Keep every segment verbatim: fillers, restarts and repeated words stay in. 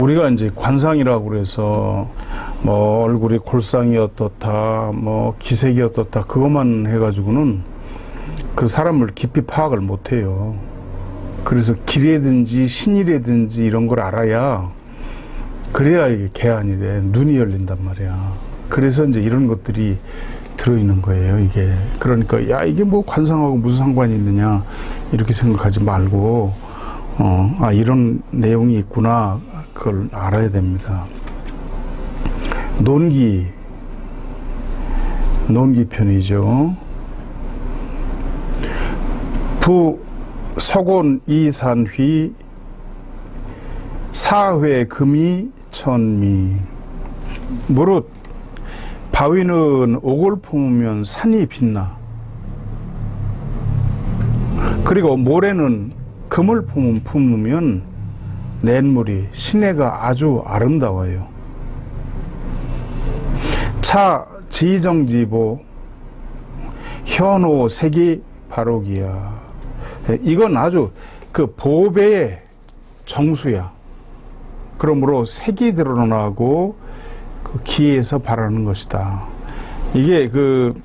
우리가 이제 관상이라고 그래서 뭐 얼굴이 골상이 어떻다, 뭐 기색이 어떻다, 그것만 해가지고는 그 사람을 깊이 파악을 못해요. 그래서 기라든지 신이라든지 이런 걸 알아야, 그래야 이게 개안이 돼. 눈이 열린단 말이야. 그래서 이제 이런 것들이 들어있는 거예요, 이게. 그러니까, 야, 이게 뭐 관상하고 무슨 상관이 있느냐, 이렇게 생각하지 말고, 어, 아, 이런 내용이 있구나, 그걸 알아야 됩니다. 논기, 논기 편이죠. 부, 서곤 이산휘, 사회 금이 천미. 무릇 바위는 옥을 품으면 산이 빛나. 그리고 모래는 금을 품으면 냇물이, 시내가 아주 아름다워요. 차 지정지보 현오 색이 바로기야. 이건 아주 그 보배의 정수야. 그러므로 색이 드러나고 그 기에서 바라는 것이다. 이게 그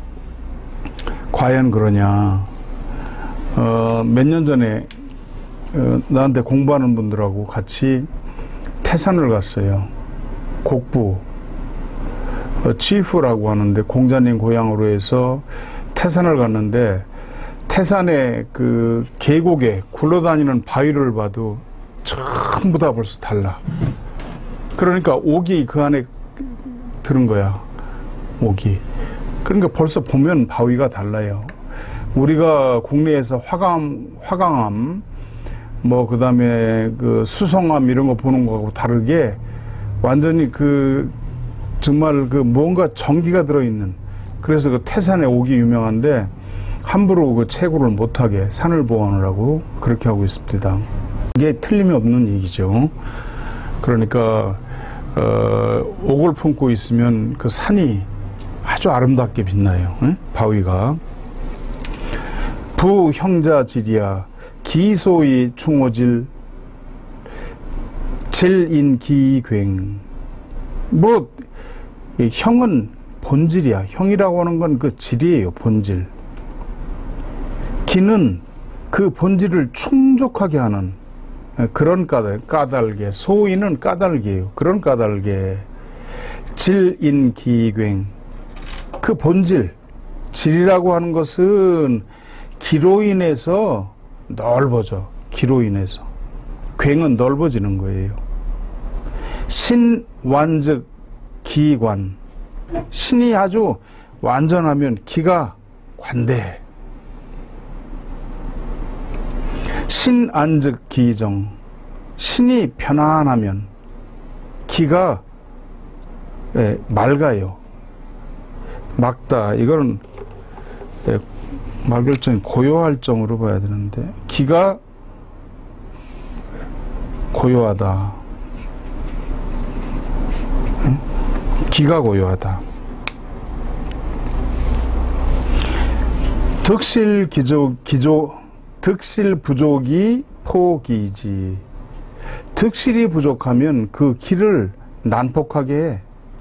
과연 그러냐. 어, 몇 년 전에 어, 나한테 공부하는 분들하고 같이 태산을 갔어요. 곡부 어, 치프라고 하는데 공자님 고향으로 해서 태산을 갔는데, 태산의 그 계곡에 굴러다니는 바위를 봐도 전부 다 벌써 달라. 그러니까 옥이 그 안에 들은 거야, 옥이. 그러니까 벌써 보면 바위가 달라요. 우리가 국내에서 화강, 화강암, 뭐, 그 다음에 그 수성암 이런 거 보는 거하고 다르게 완전히 그 정말 그 뭔가 전기가 들어있는, 그래서 그 태산의 옥이 유명한데 함부로 그 채굴을 못하게 산을 보호하느라고 그렇게 하고 있습니다. 이게 틀림이 없는 얘기죠. 그러니까 어, 옥을 품고 있으면 그 산이 아주 아름답게 빛나요. 에? 바위가. 부형자질이야 기소이 충오질 질인기괭. 뭐 형은 본질이야. 형이라고 하는 건 그 질이에요, 본질. 기는 그 본질을 충족하게 하는 그런 까닭, 까닭에, 소위는 까닭이에요. 그런 까닭에. 질인기괭. 그 본질, 질이라고 하는 것은 기로 인해서 넓어져. 기로 인해서. 괭은 넓어지는 거예요. 신완즉 기관. 신이 아주 완전하면 기가 관대해. 신안즉 기정. 신이 편안하면 기가 예, 맑아요. 맑다. 이거는 예, 맑을 정, 고요할 정으로 봐야 되는데, 기가 고요하다. 응? 기가 고요하다. 득실 기족, 기조, 득실 부족이 포기지. 득실이 부족하면 그 기를 난폭하게 해.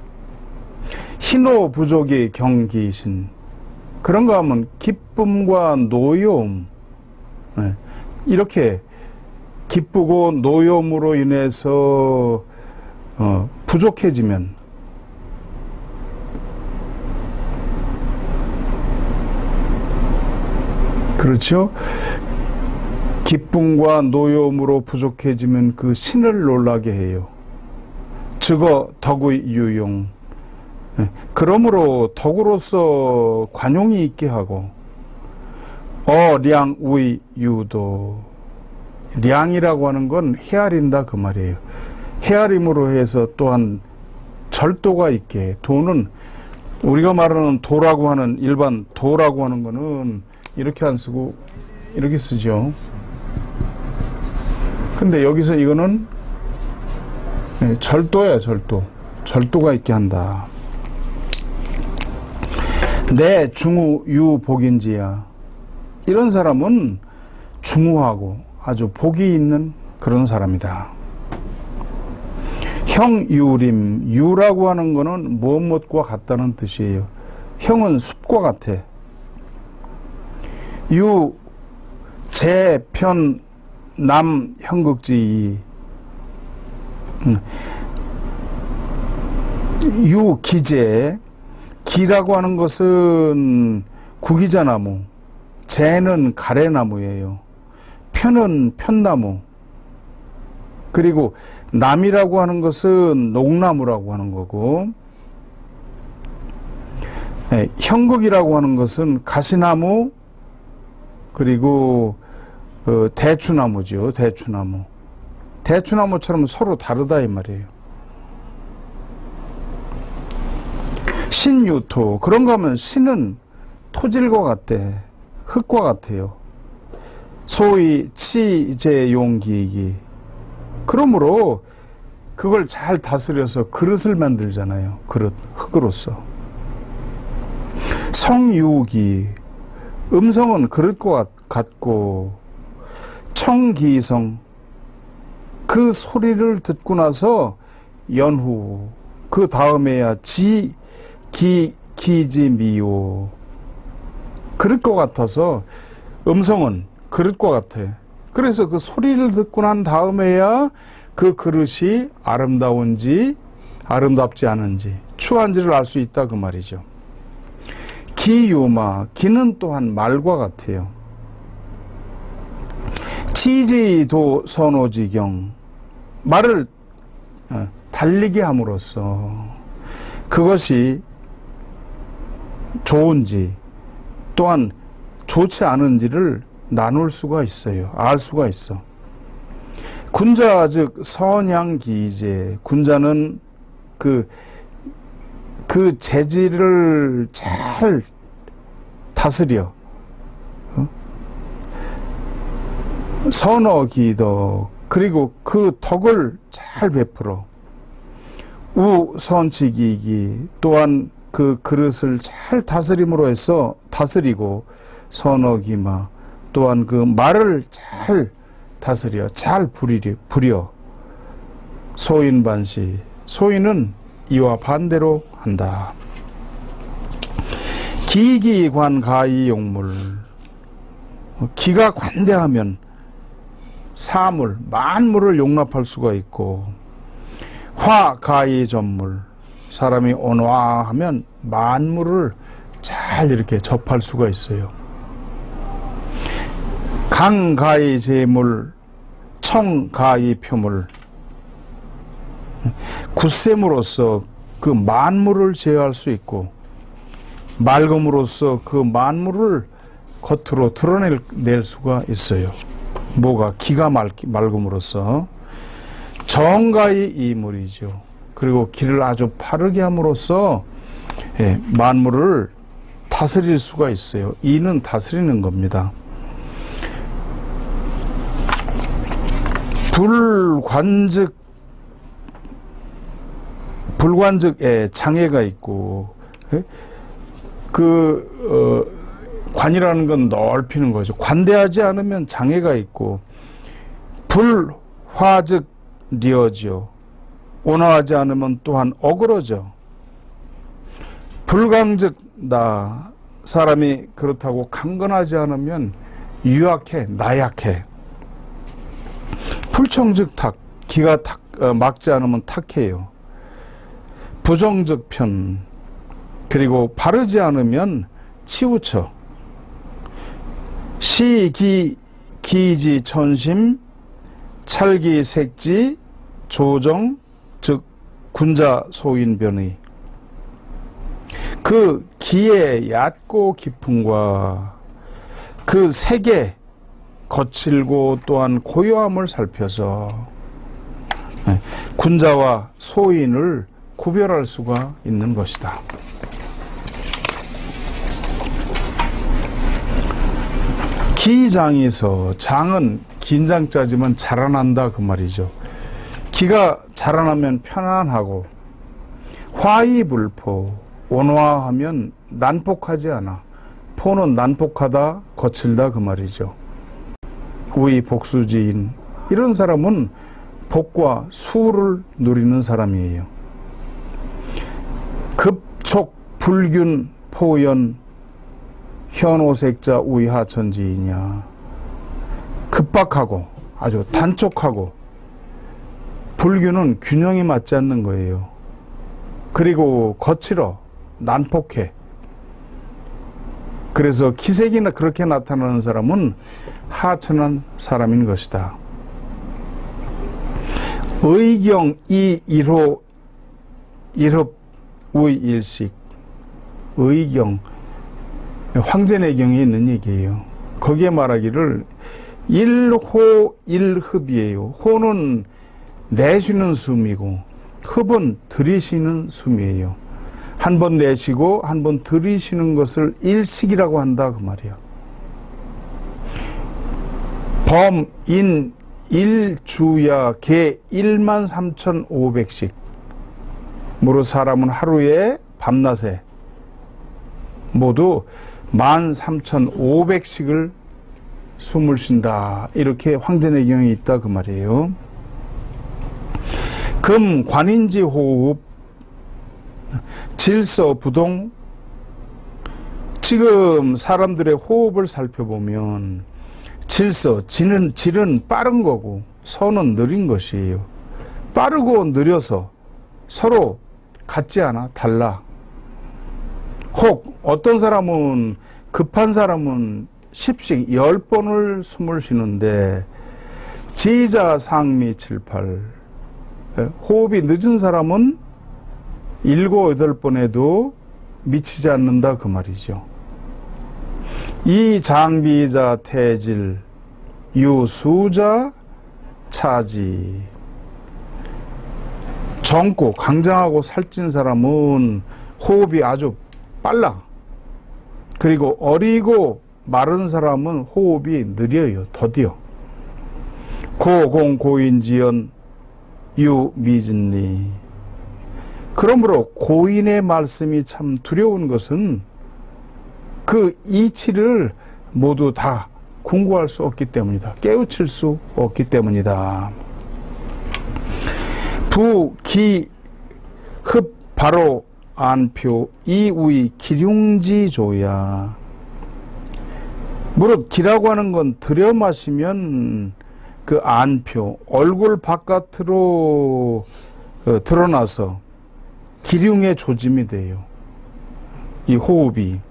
희노 부족이 경기신. 그런가 하면 기쁨과 노여움. 네. 이렇게 기쁘고 노여움으로 인해서 어, 부족해지면 그렇죠? 기쁨과 노여움으로 부족해지면 그 신을 놀라게 해요. 즉어 덕의 유용. 그러므로 덕으로서 관용이 있게 하고, 어량의 유도. 량이라고 하는 건 헤아린다 그 말이에요. 헤아림으로 해서 또한 절도가 있게. 도는 우리가 말하는 도라고 하는, 일반 도라고 하는 거는 이렇게 안 쓰고 이렇게 쓰죠. 근데 여기서 이거는 절도야, 절도. 절도가 있게 한다. 내 중후 유복인지야. 이런 사람은 중후하고 아주 복이 있는 그런 사람이다. 형유림, 유라고 하는 거는 무엇 무엇과 같다는 뜻이에요. 형은 숲과 같아. 유, 제, 편, 남, 형극지. 유, 기제. 기라고 하는 것은 구기자나무, 제는 가래나무예요. 편은 편나무. 그리고 남이라고 하는 것은 녹나무라고 하는 거고, 네, 형극이라고 하는 것은 가시나무, 그리고 어, 대추나무죠. 대추나무. 대추나무처럼 서로 다르다 이 말이에요. 신유토. 그런가 하면 신은 토질과 같대. 흙과 같아요. 소위 치제용기이기. 그러므로 그걸 잘 다스려서 그릇을 만들잖아요. 그릇, 흙으로서. 성유기. 음성은 그릇과 같고, 청기성. 그 소리를 듣고 나서 연후. 그 다음에야 지, 기, 기지미요. 그릇과 같아서 음성은 그릇과 같아. 그래서 그 소리를 듣고 난 다음에야 그 그릇이 아름다운지 아름답지 않은지 추한지를 알 수 있다 그 말이죠. 기유마. 기는 또한 말과 같아요. 치지도 선오지경. 말을 달리게 함으로써 그것이 좋은지 또한 좋지 않은지를 나눌 수가 있어요. 알 수가 있어. 군자 즉 선양기제. 군자는 그, 그 재질을 잘 다스려. 어? 선어기덕. 그리고 그 덕을 잘 베풀어. 우선치기기. 또한 그 그릇을 잘 다스림으로 해서 다스리고, 선어기마. 또한 그 말을 잘 다스려, 잘 부리려, 부려. 소인반시. 소인은 이와 반대로 한다. 기기관가이용물. 기가 관대하면 사물, 만물을 용납할 수가 있고, 화가이전물. 사람이 온화하면 만물을 잘 이렇게 접할 수가 있어요. 강가이 제물, 청가이 표물. 굳셈으로써 그 만물을 제어할 수 있고, 맑음으로써 그 만물을 겉으로 드러낼 낼 수가 있어요. 뭐가? 기가 맑, 맑음으로써. 정가이 이물이죠. 그리고 길을 아주 바르게 함으로써 예, 만물을 다스릴 수가 있어요. 이는 다스리는 겁니다. 불관즉, 불관즉에 장애가 있고, 예? 그, 어, 관이라는 건 넓히는 거죠. 관대하지 않으면 장애가 있고, 불화즉 리어지요. 온화하지 않으면 또한 어그러져. 불강즉 나. 사람이 그렇다고 강건하지 않으면 유약해, 나약해. 불청즉 탁. 기가 탁, 어, 막지 않으면 탁해요. 부정즉 편. 그리고 바르지 않으면 치우쳐. 시기, 기지, 천심, 찰기, 색지, 조정, 즉 군자 소인변의. 그 기의 얕고 깊음과 그 색의 거칠고 또한 고요함을 살펴서 군자와 소인을 구별할 수가 있는 것이다. 기장에서, 장은 긴장짜지만 자라난다 그 말이죠. 기가 자라나면 편안하고, 화이불포. 온화하면 난폭하지 않아. 포는 난폭하다, 거칠다 그 말이죠. 우이 복수지인. 이런 사람은 복과 수를 누리는 사람이에요. 급촉 불균 포연 현오색자 우이하천지이냐. 급박하고 아주 단촉하고, 불균은 균형이 맞지 않는 거예요. 그리고 거칠어 난폭해. 그래서 기색이나 그렇게 나타나는 사람은 하천한 사람인 것이다. 의경 이 일호 일흡 우일식. 의경, 황제내경에 있는 얘기예요. 거기에 말하기를 일호 일흡이에요. 호는 내쉬는 숨이고 흡은 들이쉬는 숨이에요. 한 번 내쉬고 한 번 들이쉬는 것을 일식이라고 한다 그 말이에요. 범, 인, 일주야 개 일만 삼천오백씩. 무릇 사람은 하루에 밤낮에 모두 만 삼천오백씩을 숨을 쉰다. 이렇게 황제내경에 있다 그 말이에요. 금 관인지 호흡 질서 부동. 지금 사람들의 호흡을 살펴보면 질서, 질은, 질은 빠른 거고 서는 느린 것이에요. 빠르고 느려서 서로 같지 않아, 달라. 혹 어떤 사람은, 급한 사람은 십씩 열 번을 숨을 쉬는데 지자 상미 칠팔, 호흡이 늦은 사람은 일곱 여덟 번에도 미치지 않는다 그 말이죠. 이 장비자 태질 유수자 차지. 젊고 강장하고 살찐 사람은 호흡이 아주 빨라. 그리고 어리고 마른 사람은 호흡이 느려요. 더디어. 고공고인지연 유미진리. 그러므로 고인의 말씀이 참 두려운 것은 그 이치를 모두 다 궁구할 수 없기 때문이다. 깨우칠 수 없기 때문이다. 부, 기, 흡, 바로, 안표, 이우이, 기륭지조야. 무릇 기라고 하는 건 들여 마시면 그 안표, 얼굴 바깥으로 어, 드러나서 기륭의 조짐이 돼요. 이 호흡이.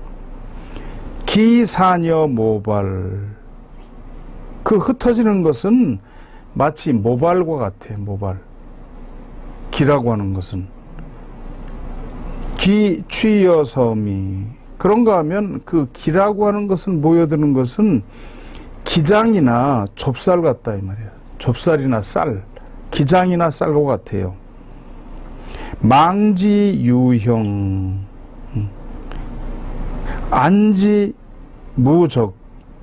기사녀 모발. 그 흩어지는 것은 마치 모발과 같아. 모발. 기라고 하는 것은. 기 취여섬이. 그런가 하면 그 기라고 하는 것은 모여드는 것은 기장이나 좁쌀 같다 이 말이야. 좁쌀이나 쌀. 기장이나 쌀과 같아요. 망지 유형. 안지 무적.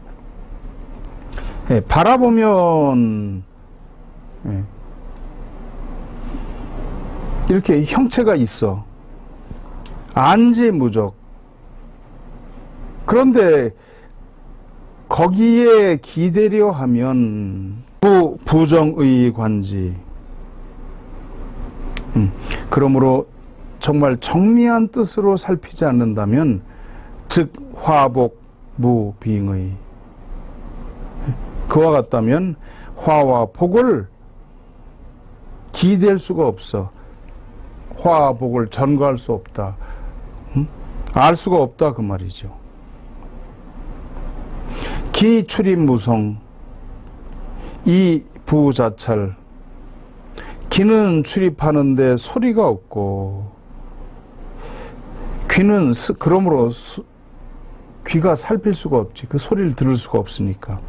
예, 바라보면 예, 이렇게 형체가 있어. 안지 무적. 그런데 거기에 기대려 하면 부, 부정의 관지. 음, 그러므로 정말 정미한 뜻으로 살피지 않는다면 즉 화복 무빙의. 그와 같다면 화와 복을 기댈 수가 없어. 화와 복을 전가할 수 없다. 음? 알 수가 없다 그 말이죠. 기 출입 무성. 이 부자찰. 기는 출입하는데 소리가 없고, 귀는 그러므로 수, 귀가 살필 수가 없지. 그 소리를 들을 수가 없으니까.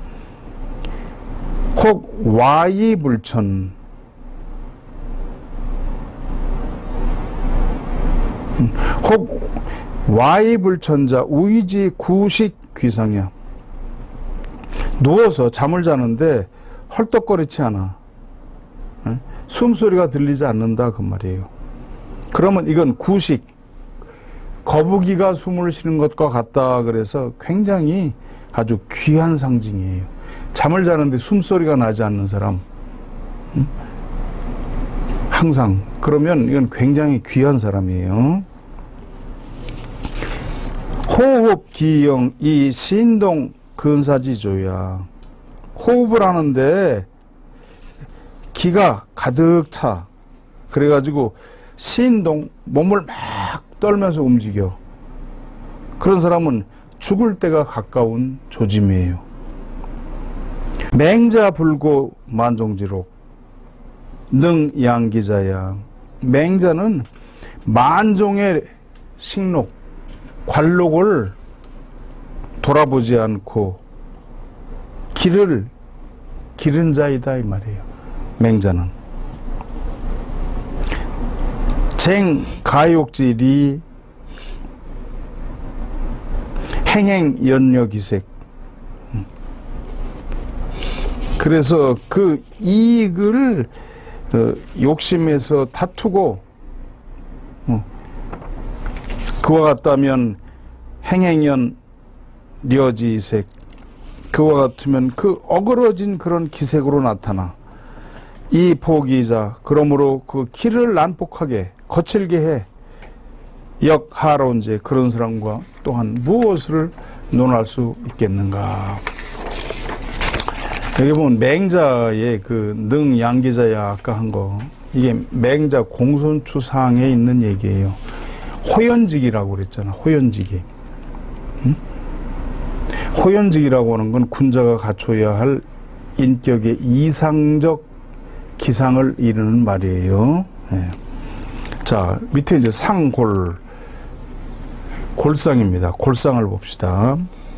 혹 와이불천. 혹 와이불천자 우이지 구식 귀상이야. 누워서 잠을 자는데 헐떡거리지 않아. 숨소리가 들리지 않는다 그 말이에요. 그러면 이건 구식, 거북이가 숨을 쉬는 것과 같다. 그래서 굉장히 아주 귀한 상징이에요. 잠을 자는데 숨소리가 나지 않는 사람, 항상. 그러면 이건 굉장히 귀한 사람이에요. 호흡 기형 이 신동 근사지조야. 호흡을 하는데 기가 가득 차. 그래가지고 신동, 몸을 막 떨면서 움직여. 그런 사람은 죽을 때가 가까운 조짐이에요. 맹자불고 만종지록 능양기자야. 맹자는 만종의 식록, 관록을 돌아보지 않고 길을 기른 자이다 이 말이에요. 맹자는 쟁가욕질이 행행연력이색. 그래서 그 이익을 어, 욕심에서 다투고 어, 그와 같다면 행행연 려지색. 그와 같으면 그 어그러진 그런 기색으로 나타나. 이 포기자. 그러므로 그 길을 난폭하게 거칠게 해. 역하론제. 그런 사람과 또한 무엇을 논할 수 있겠는가. 여기 보면 맹자의 그 능양기자야 아까 한 거, 이게 맹자 공손추상에 있는 얘기예요. 호연직이라고 그랬잖아. 호연직이. 응? 호연직이라고 하는 건 군자가 갖춰야 할 인격의 이상적 기상을 이루는 말이에요. 네. 자, 밑에 이제 상골, 골상입니다. 골상을 봅시다.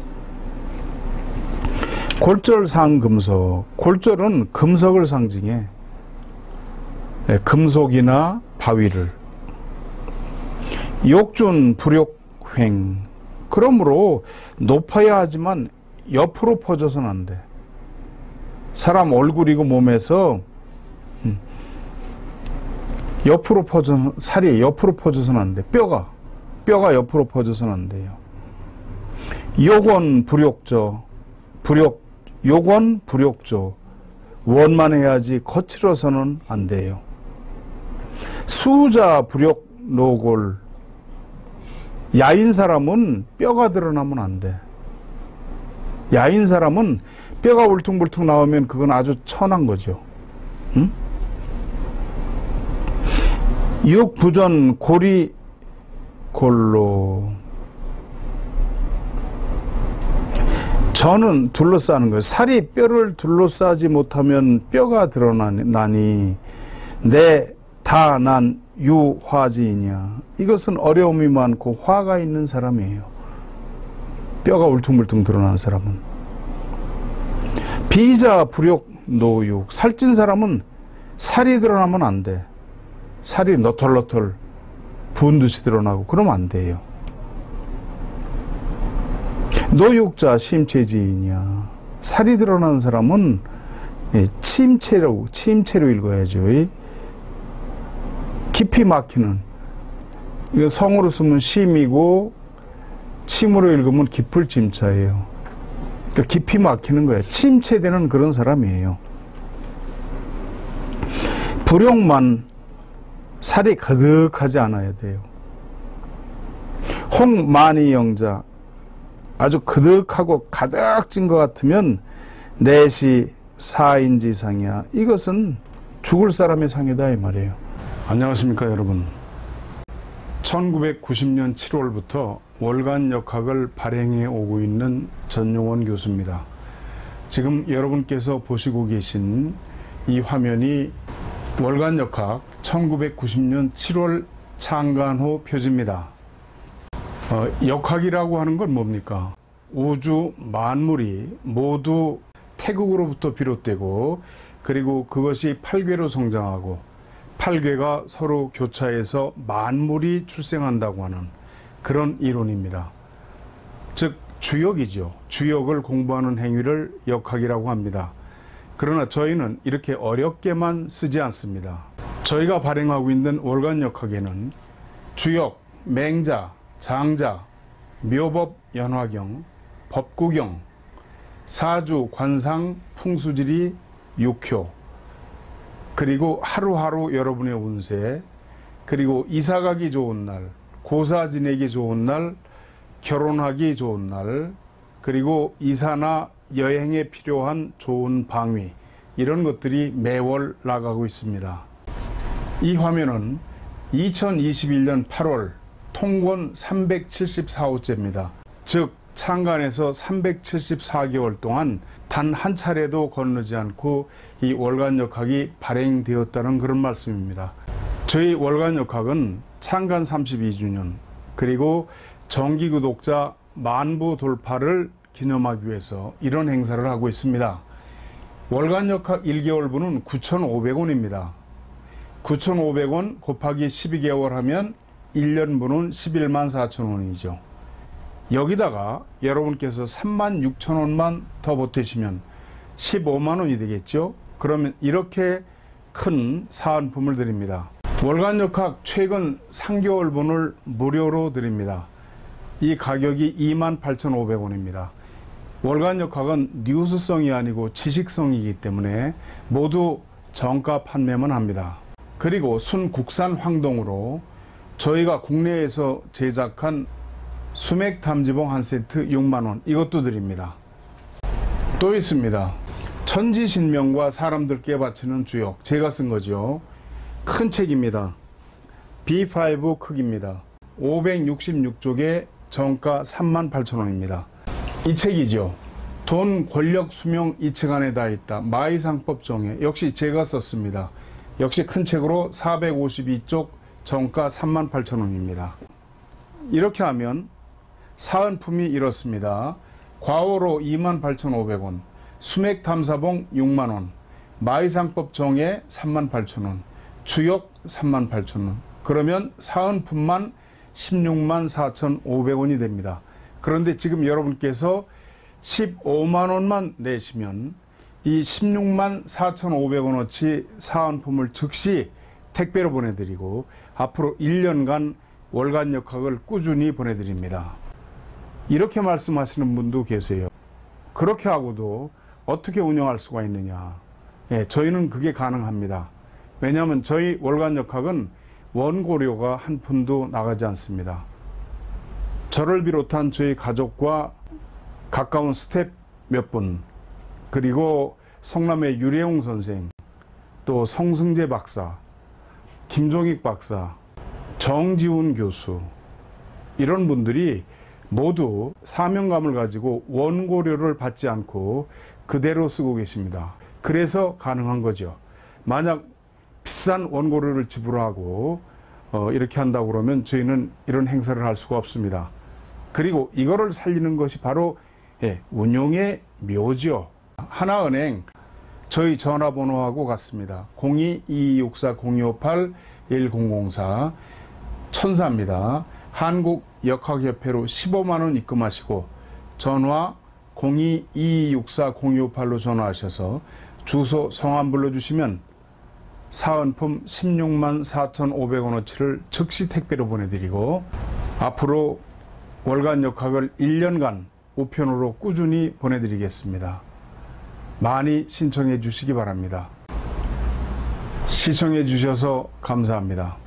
골절상금속. 골절은 금속을 상징해. 네, 금속이나 바위를. 욕준 불욕횡. 그러므로 높아야 하지만 옆으로 퍼져서는 안 돼. 사람 얼굴이고 몸에서 옆으로 퍼져, 살이 옆으로 퍼져서는 안 돼. 뼈가 뼈가 옆으로 퍼져서는 안 돼요. 욕원 불욕조. 불욕 욕원 불욕조. 원만해야지 거칠어서는 안 돼요. 수자 불욕 노골. 야인 사람은 뼈가 드러나면 안 돼. 야인 사람은 뼈가 울퉁불퉁 나오면 그건 아주 천한 거죠. 응? 육부전 고리 골로. 전은 둘러싸는 거예요. 살이 뼈를 둘러싸지 못하면 뼈가 드러나니 내 다 난 유화지이냐. 이것은 어려움이 많고 화가 있는 사람이에요. 뼈가 울퉁불퉁 드러나는 사람은. 비자 불욕 노육. 살찐 사람은 살이 드러나면 안 돼. 살이 너털너털 부은 듯이 드러나고 그러면 안 돼요. 노육자 심체지이냐. 살이 드러나는 사람은 침체로 침체로 읽어야죠. 깊이 막히는. 이거 성으로 쓰면 심이고 침으로 읽으면 깊을 침자예요. 그러니까 깊이 막히는 거예요. 침체되는 그런 사람이에요. 불욕만 살이 가득하지 않아야 돼요. 홍만이영자. 아주 그득하고 가득 찐 것 같으면 내시 사인지상이야. 이것은 죽을 사람의 상이다 이 말이에요. 안녕하십니까 여러분. 천구백구십 년 칠월부터 월간 역학을 발행해 오고 있는 전용원 교수입니다. 지금 여러분께서 보시고 계신 이 화면이 월간 역학 천구백구십 년 칠월 창간호 표지입니다. 어, 역학이라고 하는 건 뭡니까? 우주 만물이 모두 태극으로부터 비롯되고 그리고 그것이 팔괘로 성장하고 팔괘가 서로 교차해서 만물이 출생한다고 하는 그런 이론입니다. 즉 주역이죠. 주역을 공부하는 행위를 역학이라고 합니다. 그러나 저희는 이렇게 어렵게만 쓰지 않습니다. 저희가 발행하고 있는 월간 역학에는 주역, 맹자, 장자, 묘법 연화경, 법구경, 사주, 관상, 풍수지리, 육효, 그리고 하루하루 여러분의 운세, 그리고 이사가기 좋은 날, 고사 지내기 좋은 날, 결혼하기 좋은 날, 그리고 이사나 여행에 필요한 좋은 방위, 이런 것들이 매월 나가고 있습니다. 이 화면은 이천이십일 년 팔월 통권 삼백칠십사 호째입니다. 즉 창간에서 삼백칠십사 개월 동안 단 한 차례도 건너지 않고 이 월간역학이 발행되었다는 그런 말씀입니다. 저희 월간역학은 창간 삼십이 주년 그리고 정기 구독자 만부 돌파를 기념하기 위해서 이런 행사를 하고 있습니다. 월간역학 일 개월분은 구천오백 원입니다. 구천오백 원 곱하기 십이 개월 하면 일 년분은 십일만 사천 원이죠. 여기다가 여러분께서 삼만 육천 원만 더 보태시면 십오만 원이 되겠죠. 그러면 이렇게 큰 사은품을 드립니다. 월간역학 최근 삼 개월분을 무료로 드립니다. 이 가격이 이만 팔천오백 원입니다. 월간역학은 뉴스성이 아니고 지식성이기 때문에 모두 정가 판매만 합니다. 그리고 순국산 황동으로 저희가 국내에서 제작한 수맥 탐지봉 한 세트 육만 원, 이것도 드립니다. 또 있습니다. 천지신명과 사람들께 바치는 주역, 제가 쓴 거죠. 큰 책입니다. 비 파이브 크기입니다. 오백육십육 쪽에 정가 삼만 팔천 원입니다. 이 책이죠. 돈, 권력, 수명 이 책 안에 다 있다. 마이상법 정해, 역시 제가 썼습니다. 역시 큰 책으로 사백오십이 쪽 정가 삼만 팔천 원입니다. 이렇게 하면 사은품이 이렇습니다. 과오로 이만 팔천오백 원, 수맥탐사봉 육만 원, 마이상법 정해 삼만 팔천 원, 주역 삼만 팔천 원. 그러면 사은품만 십육만 사천오백 원이 됩니다. 그런데 지금 여러분께서 십오만 원만 내시면 이 십육만 사천오백 원어치 사은품을 즉시 택배로 보내드리고 앞으로 일 년간 월간역학을 꾸준히 보내드립니다. 이렇게 말씀하시는 분도 계세요. 그렇게 하고도 어떻게 운영할 수가 있느냐. 예, 저희는 그게 가능합니다. 왜냐하면 저희 월간역학은 원고료가 한 푼도 나가지 않습니다. 저를 비롯한 저희 가족과 가까운 스텝 몇 분, 그리고 성남의 유래용 선생, 또 성승재 박사, 김종익 박사, 정지훈 교수, 이런 분들이 모두 사명감을 가지고 원고료를 받지 않고 그대로 쓰고 계십니다. 그래서 가능한 거죠. 만약 비싼 원고료를 지불하고 어, 이렇게 한다고 그러면 저희는 이런 행사를 할 수가 없습니다. 그리고 이거를 살리는 것이 바로 예, 운용의 묘죠. 하나은행 저희 전화번호하고 같습니다. 공이 이이육사 공이오팔 일공공사 천사입니다. 한국역학협회로 십오만 원 입금하시고 전화 공이 이이육사 공이오팔로 전화하셔서 주소 성함 불러주시면 사은품 십육만 사천오백 원어치를 즉시 택배로 보내드리고 앞으로 월간역학을 일 년간 우편으로 꾸준히 보내드리겠습니다. 많이 신청해 주시기 바랍니다. 시청해 주셔서 감사합니다.